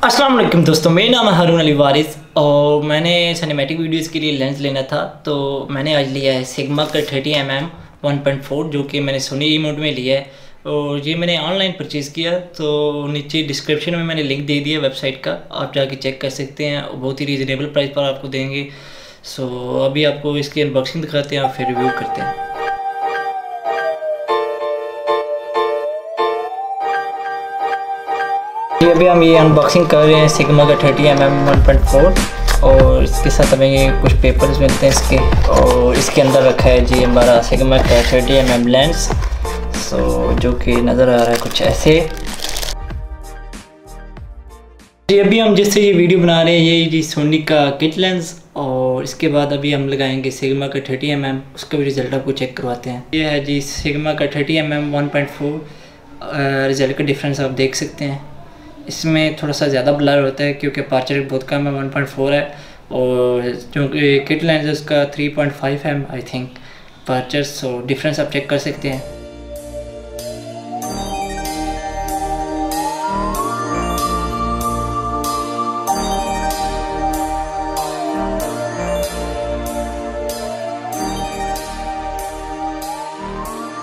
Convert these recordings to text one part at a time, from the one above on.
अस्सलाम वालेकुम दोस्तों, मेरा नाम है हारून अली वारिस और मैंने सिनेमैटिक वीडियोस के लिए लेंस लेना था। तो मैंने आज लिया है सिग्मा का 30mm 1.4 जो कि मैंने सोनी इमोट में लिया है और ये मैंने ऑनलाइन परचेज़ किया। तो नीचे डिस्क्रिप्शन में मैंने लिंक दे दिया वेबसाइट का, आप जाके चेक कर सकते हैं। बहुत ही रीज़नेबल प्राइस पर आपको देंगे। सो अभी आपको इसकी अनबॉक्सिंग दिखाते हैं और फिर रिव्यू करते हैं। अभी हम ये अनबॉक्सिंग कर रहे हैं सिग्मा का 30mm 1.4 और इसके साथ हमें कुछ पेपर्स मिलते हैं इसके, और इसके अंदर रखा है जी हमारा सिग्मा का 30mm लेंस। सो जो कि नज़र आ रहा है कुछ ऐसे। जी अभी हम जिससे ये वीडियो बना रहे हैं ये जी सोनी का किट लेंस, और इसके बाद अभी हम लगाएंगे सिग्मा का 30mm, उसका भी रिज़ल्ट आपको चेक करवाते हैं। ये है जी सिग्मा का 30mm 1.4। रिज़ल्ट का डिफरेंस आप देख सकते हैं। इसमें थोड़ा सा ज़्यादा ब्लर होता है क्योंकि अपर्चर बहुत कम है, 1.4 है, और जो कि किट लेंस है उसका 3.5 है I think aperture. So difference आप चेक कर सकते हैं।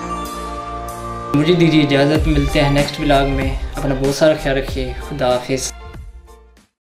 मुझे दीजिए इजाज़त, मिलते हैं नेक्स्ट व्लॉग में। अपना बहुत सारा ख्याल रखिए। खुदा हाफिज़।